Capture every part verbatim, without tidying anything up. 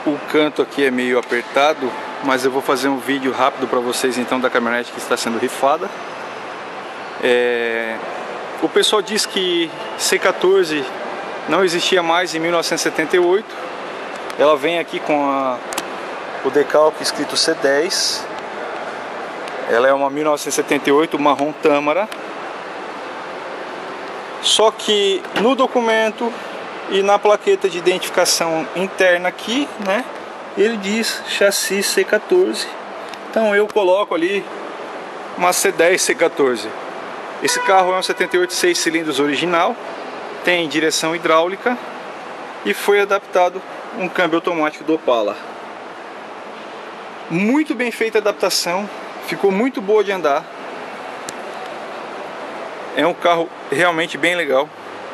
O canto aqui é meio apertado, mas eu vou fazer um vídeo rápido para vocês então da caminhonete que está sendo rifada. É... O pessoal diz que C quatorze não existia mais em mil novecentos e setenta e oito. Ela vem aqui com a... o decalque escrito C dez. Ela é uma mil novecentos e setenta e oito marrom tâmara. Só que no documento e na plaqueta de identificação interna aqui, né, ele diz chassi C quatorze. Então eu coloco ali uma C dez C quatorze. Esse carro é um setenta e oito seis cilindros original, tem direção hidráulica e foi adaptado um câmbio automático do Opala. Muito bem feita a adaptação, ficou muito boa de andar. É um carro realmente bem legal.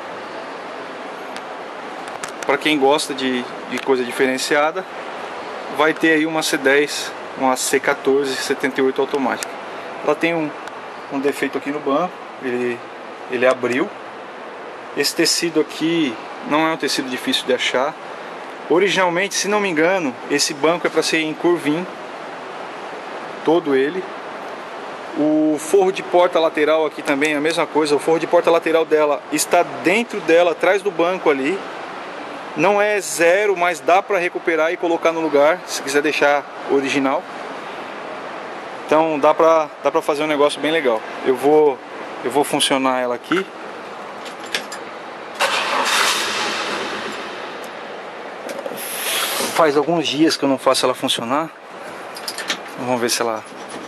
Para quem gosta de, de coisa diferenciada, vai ter aí uma C dez, uma C quatorze setenta e oito automática. Ela tem um, um defeito aqui no banco, ele, ele abriu. Esse tecido aqui não é um tecido difícil de achar. Originalmente, se não me engano, esse banco é para ser em curvinho, todo ele. O forro de porta lateral aqui também é a mesma coisa. O forro de porta lateral dela está dentro dela, atrás do banco ali. Não é zero, mas dá para recuperar e colocar no lugar, se quiser deixar original. Então dá pra, dá pra fazer um negócio bem legal. Eu vou, eu vou funcionar ela aqui. Faz alguns dias que eu não faço ela funcionar. Vamos ver se ela...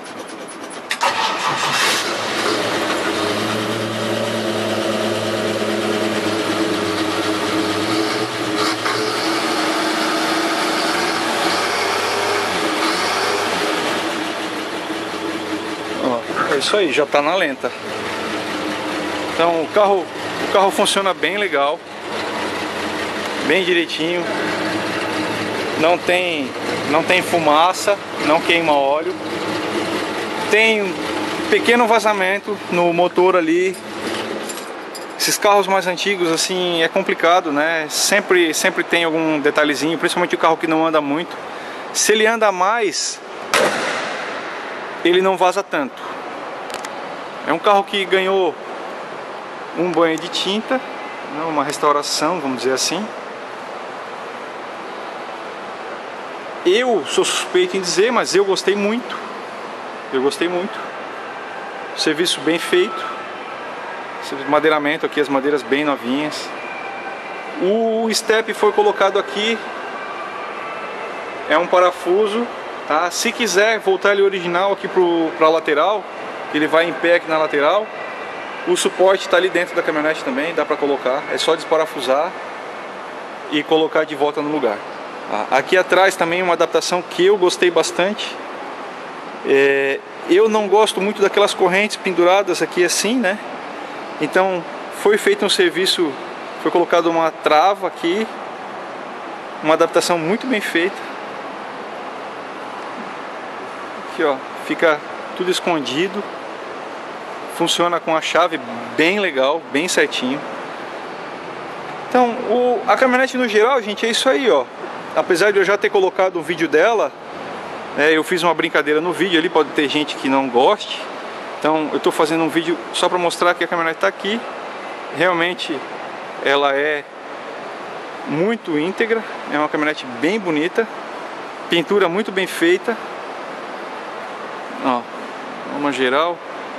É isso aí, já está na lenta. Então o carro, o carro funciona bem legal, bem direitinho. Não tem, não tem fumaça, não queima óleo. Tem um pequeno vazamento no motor ali. Esses carros mais antigos assim é complicado, né? Sempre, sempre tem algum detalhezinho, principalmente o carro que não anda muito. Se ele anda mais, ele não vaza tanto. É um carro que ganhou um banho de tinta, uma restauração, vamos dizer assim. Eu sou suspeito em dizer, mas eu gostei muito. Eu gostei muito. Serviço bem feito. Madeiramento aqui, as madeiras bem novinhas. O step foi colocado aqui. É um parafuso, tá? Se quiser voltar ele original aqui para a lateral, ele vai em pé aqui na lateral. O suporte está ali dentro da caminhonete também, dá para colocar. É só desparafusar e colocar de volta no lugar. Aqui atrás também uma adaptação que eu gostei bastante. É, eu não gosto muito daquelas correntes penduradas aqui assim, né? Então foi feito um serviço, foi colocado uma trava aqui, uma adaptação muito bem feita. Aqui ó, fica tudo escondido. Funciona com a chave bem legal, bem certinho. Então, o, a caminhonete no geral, gente, é isso aí, ó. Apesar de eu já ter colocado um vídeo dela, é, eu fiz uma brincadeira no vídeo ali, pode ter gente que não goste. Então, eu tô fazendo um vídeo só para mostrar que a caminhonete tá aqui. Realmente, ela é muito íntegra, é uma caminhonete bem bonita, pintura muito bem feita. Ó, uma geral.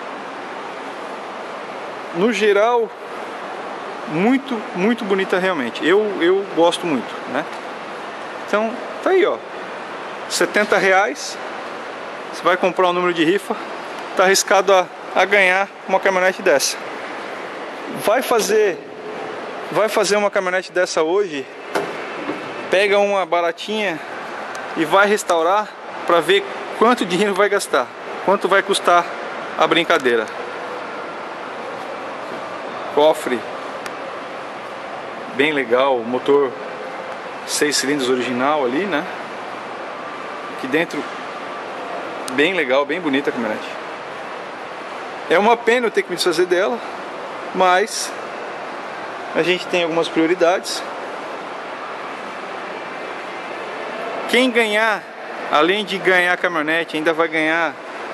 No geral, muito, muito bonita realmente. Eu, eu gosto muito, né? Então, tá aí, ó. setenta reais. Você vai comprar um número de rifa, tá arriscado a, a ganhar uma caminhonete dessa. Vai fazer, vai fazer uma caminhonete dessa hoje. Pega uma baratinha e vai restaurar para ver quanto dinheiro vai gastar, quanto vai custar a brincadeira. Cofre bem legal, motor seis cilindros original ali, né? Aqui dentro bem legal, bem bonita a caminhonete. É uma pena eu ter que me desfazer dela, mas a gente tem algumas prioridades. Quem ganhar, além de ganhar a caminhonete, ainda vai ganhar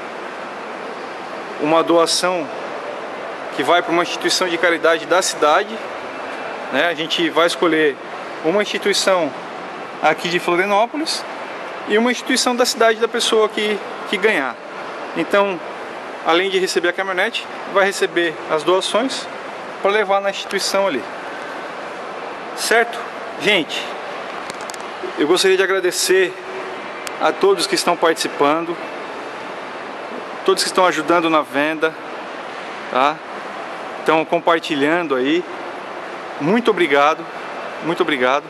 uma doação que vai para uma instituição de caridade da cidade, né? A gente vai escolher uma instituição aqui de Florianópolis e uma instituição da cidade da pessoa que, que ganhar. Então, além de receber a caminhonete, vai receber as doações para levar na instituição ali. Certo? Gente, eu gostaria de agradecer a todos que estão participando, todos que estão ajudando na venda, tá? Estão compartilhando aí. Muito obrigado, muito obrigado.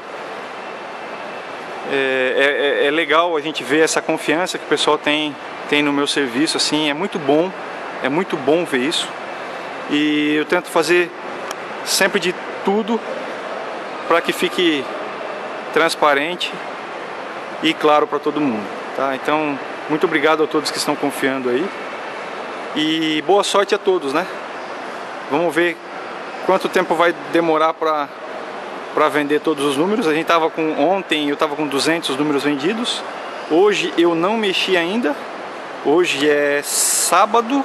É, é, é legal a gente ver essa confiança que o pessoal tem, tem no meu serviço, assim, é muito bom, é muito bom ver isso. E eu tento fazer sempre de tudo para que fique transparente e claro para todo mundo, tá? Então, muito obrigado a todos que estão confiando aí e boa sorte a todos, né? Vamos ver quanto tempo vai demorar para para vender todos os números. A gente tava com ontem eu tava com duzentos números vendidos. Hoje eu não mexi ainda. Hoje é sábado,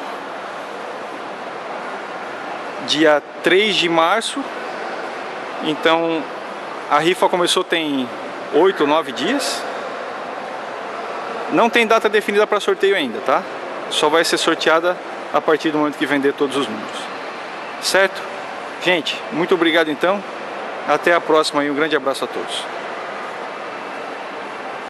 dia três de março. Então a rifa começou tem oito ou nove dias. Não tem data definida para sorteio ainda, tá? Só vai ser sorteada a partir do momento que vender todos os números. Certo? Gente, muito obrigado então. Até a próxima e um grande abraço a todos.